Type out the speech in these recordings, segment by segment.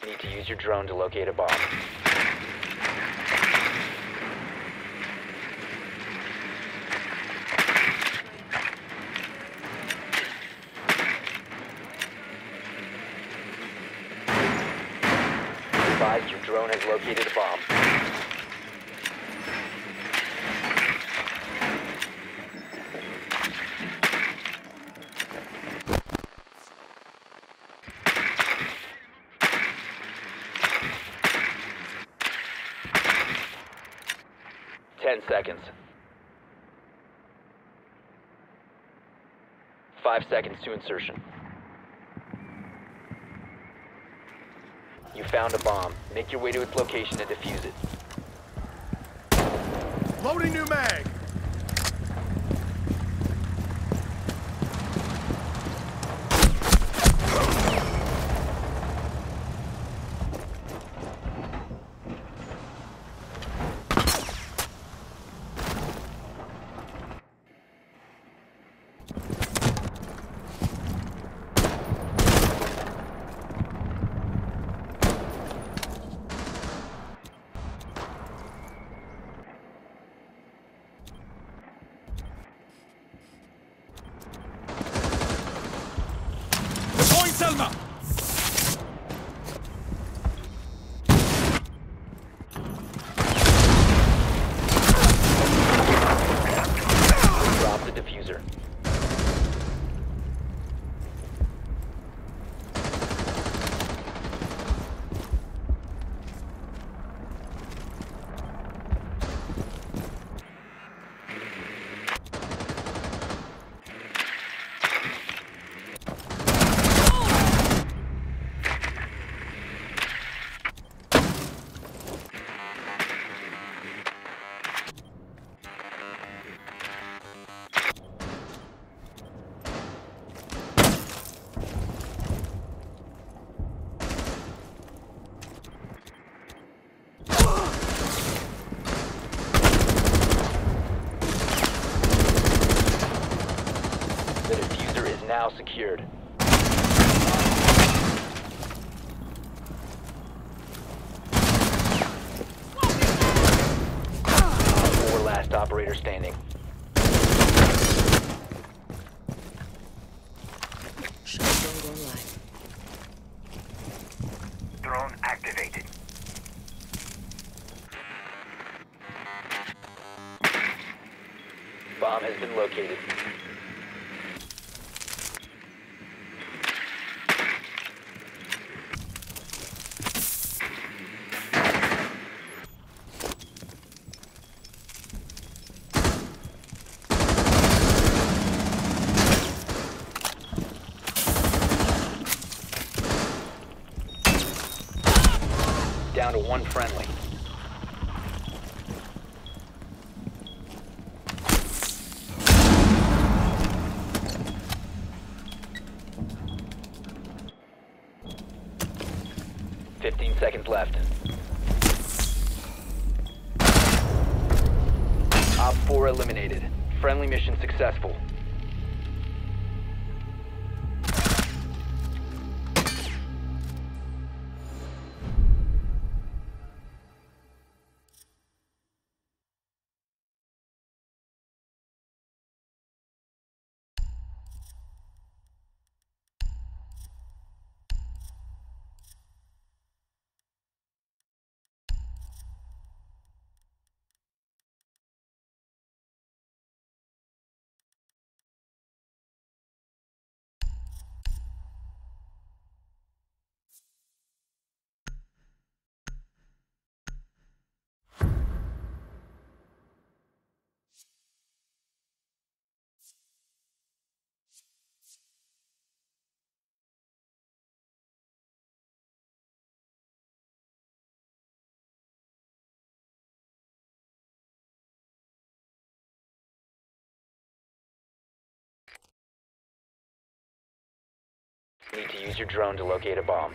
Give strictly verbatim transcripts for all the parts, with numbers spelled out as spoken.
Need to use your drone to locate a bomb. Advised, your drone has located a bomb. Ten seconds. Five seconds to insertion. You found a bomb. Make your way to its location and defuse it. Loading new mag! Selma! Drop the diffuser. The diffuser is now secured. Four last operator standing. Drone activated. Bomb has been located. Down to one friendly. Fifteen seconds left. Op four eliminated. Friendly mission successful. Need to use your drone to locate a bomb.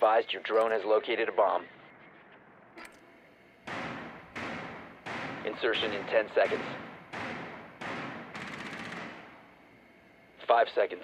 advised, your drone has located a bomb. Insertion in ten seconds. Five seconds.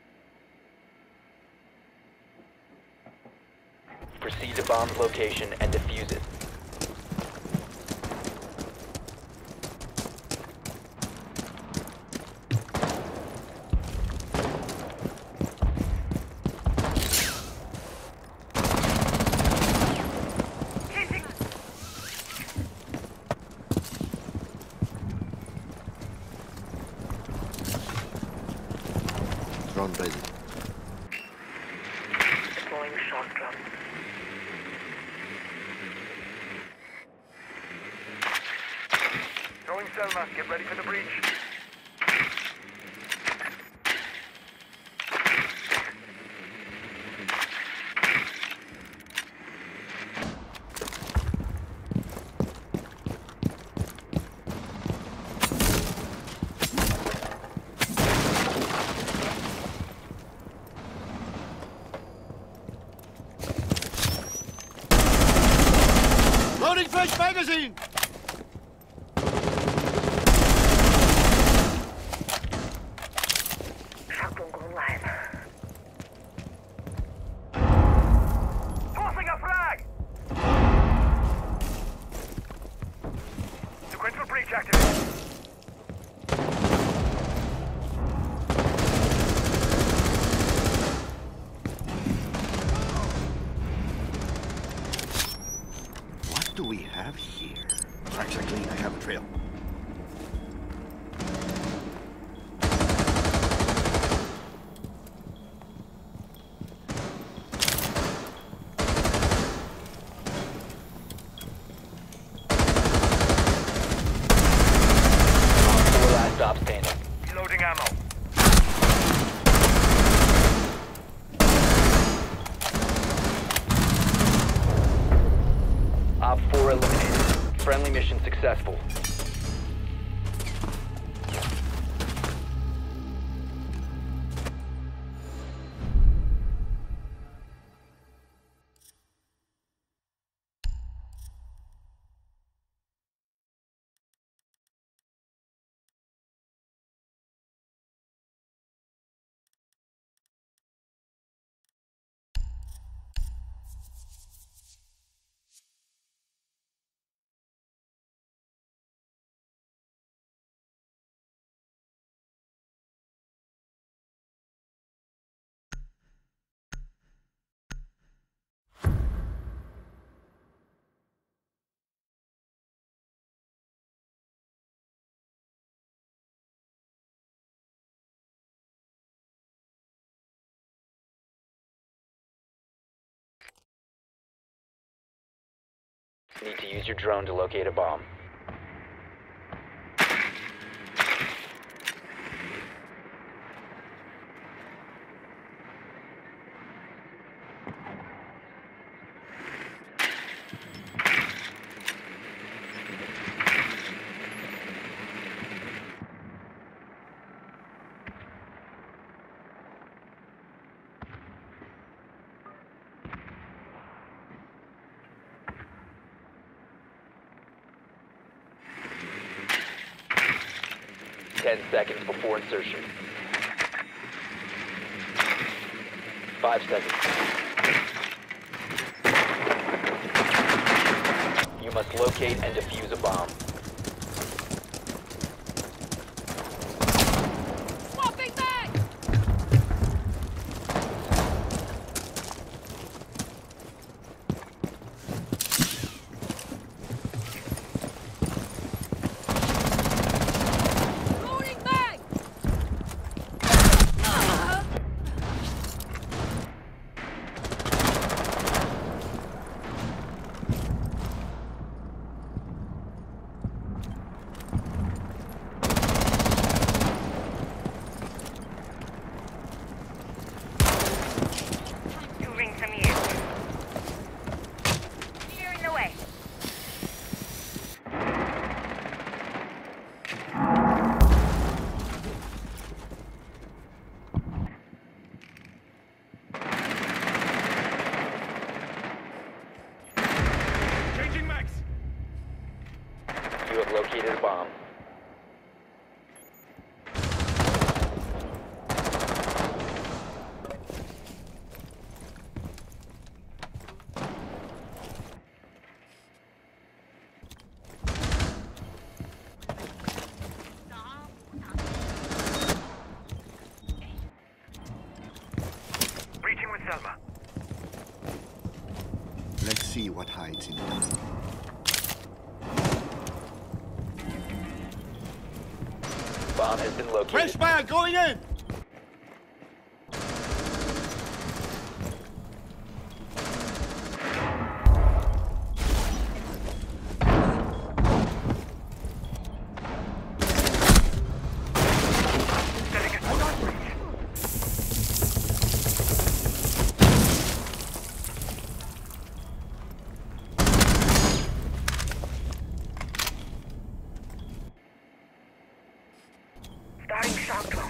Proceed to bomb's location and defuse it. Drone ready. Deploying shock drum. Throwing Selma. Get ready for the breach. Loading fresh magazine! Shotgun going live. Tossing a flag! Sequential breach activated. What do we have here? Tracks are clean, I have a trail. Four last stop standing. Reloading ammo. Op four eliminated. Friendly mission successful. Need to use your drone to locate a bomb. Ten seconds before insertion. Five seconds. You must locate and defuse a bomb. Swapping back! Loading back! Ah! Alma. Let's see what hides in there. Bomb has been located. Fresh fire going in! Starting shock drone.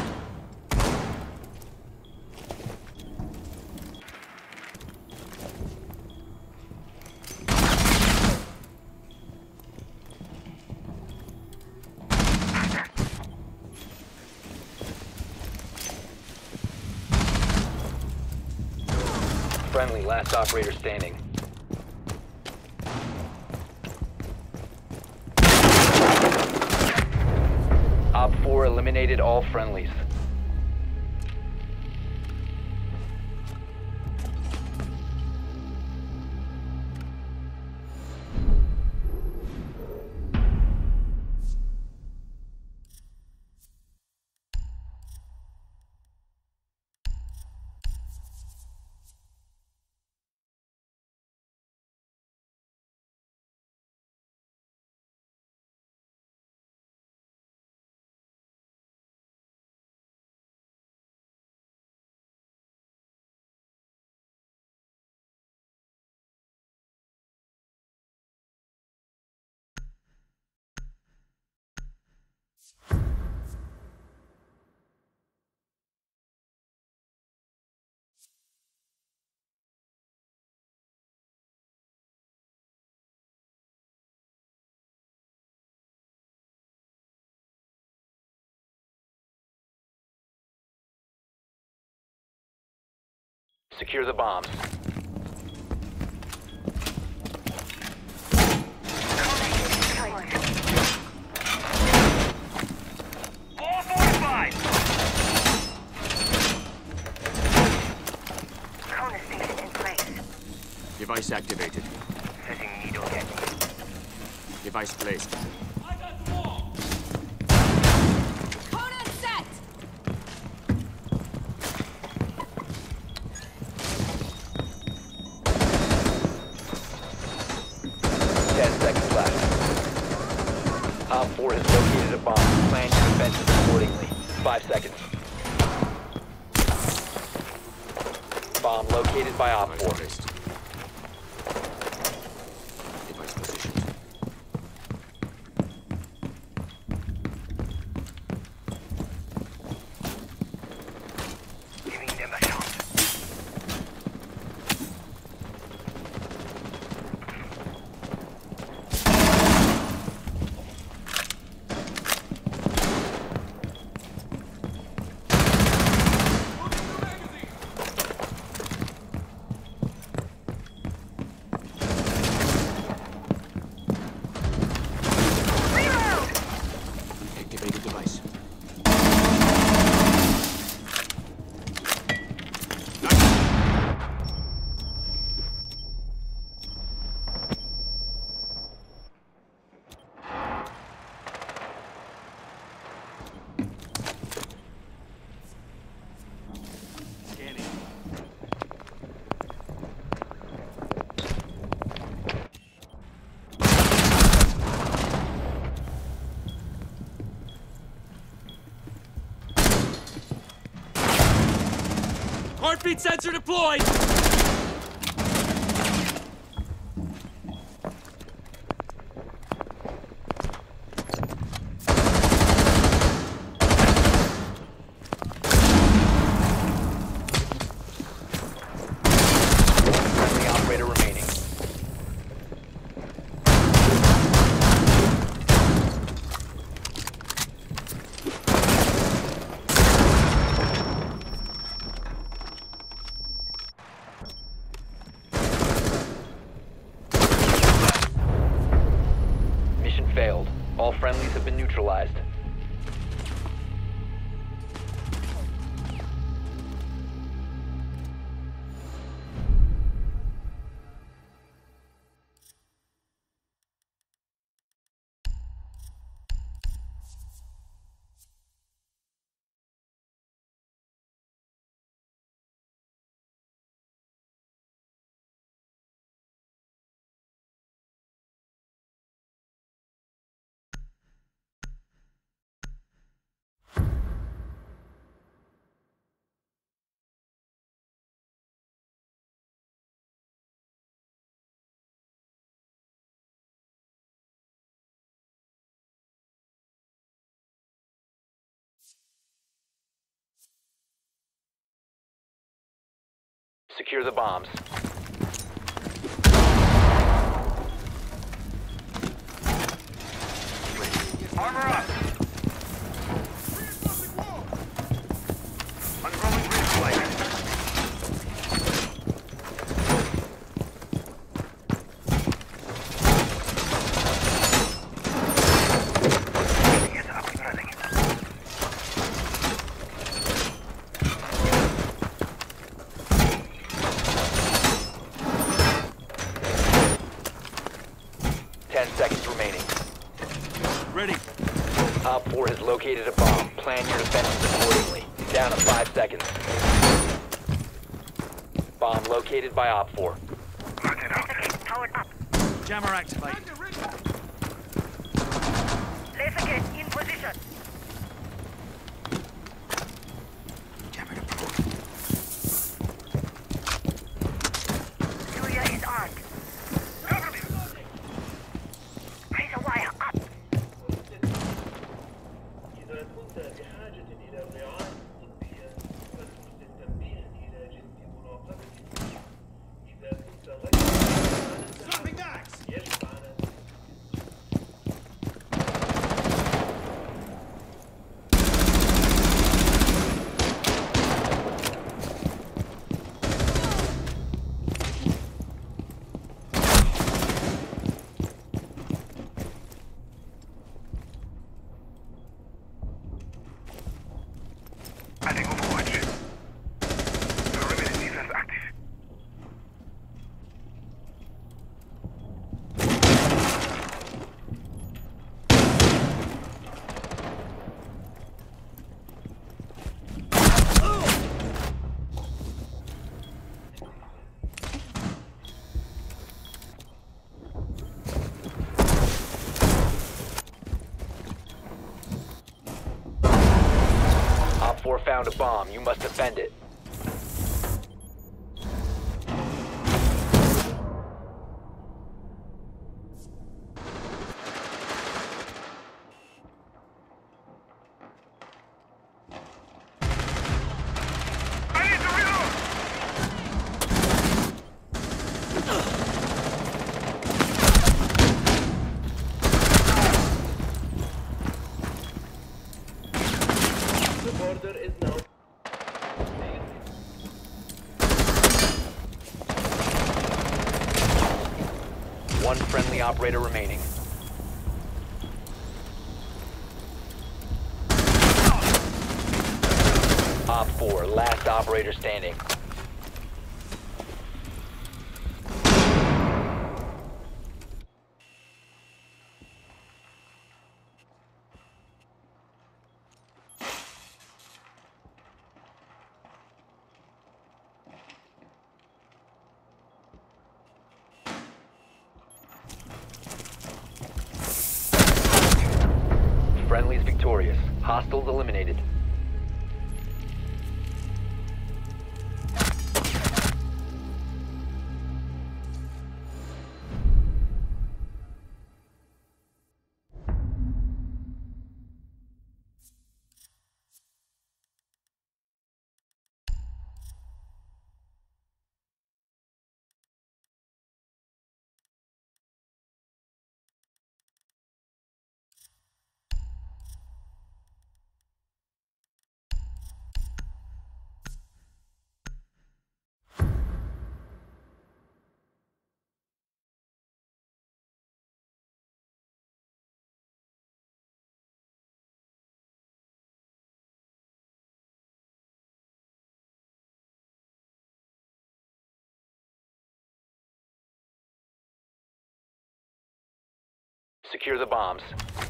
Friendly, last operator standing. Op four eliminated all friendlies. Secure the bombs. All fortified! Cone station in place. Device activated. Setting needle head. Device placed. Conan set! Ten seconds left. Op four has located a bomb. Plan your defenses accordingly. Five seconds. Bomb located by Op Device four. placed. Device positioned. Giving them a shot. Activated device. Scanning. Heartbeat sensor deployed! Friendly operator remaining. Secure the bombs. Armor up. Unrolling bridge light. Yes, up and running. Ten seconds remaining. Ready. Op four has located a bomb. Plan your defenses accordingly. Down to five seconds. Bomb located by Op four. Martin out. Powered up. Jammer activate. Laser gate in position. Jammer deployed. Julia is armed. Cover me. Razor wire up. إذا كنت بحاجة إلى رعاية طبية فلترسل تنبيها إلى جهة مراقبة. إذا كنت غير يجب على Adding overwatch. Perimeter defense active. Op four found a bomb. You must defend it. I need to reload. the border is now One friendly operator remaining. Op four, last operator standing. Friendly's victorious. Hostiles eliminated. Secure the bombs.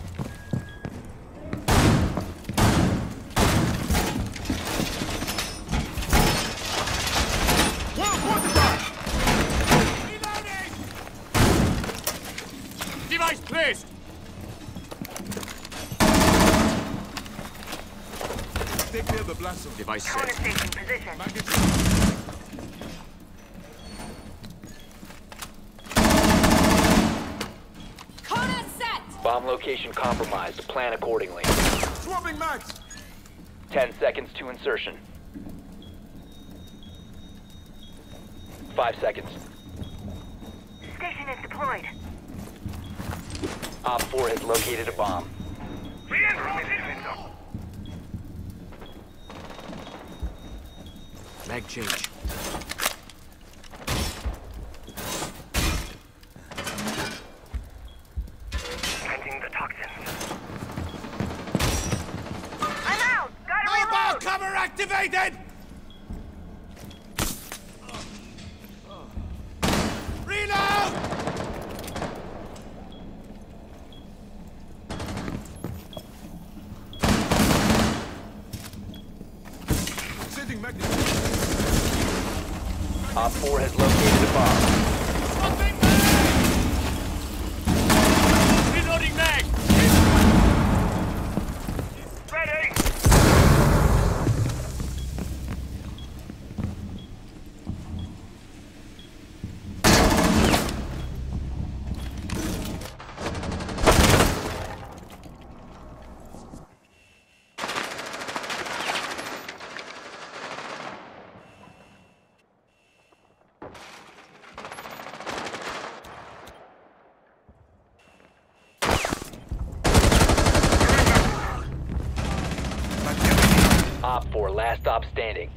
Device placed. Stay clear of the blast zone. Device Counter set. station position. Coda set! Bomb location compromised. Plan accordingly. Swapping mags. Ten seconds to insertion. Five seconds. Station is deployed. Op four has located a bomb. Mag change. Planting the toxins. I'm out! Gotta Mobile reload! cover activated! Reload! Sending magnet. Op four has located a bomb. Swapping mag! Reloading mag! Ready! Op four, last stop standing.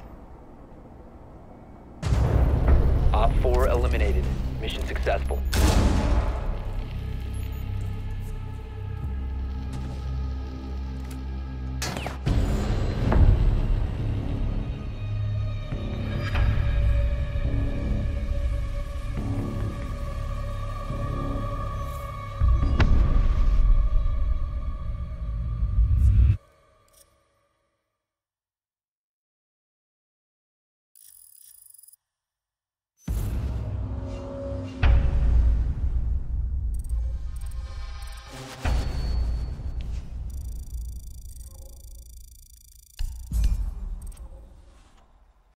Op four eliminated. Mission successful.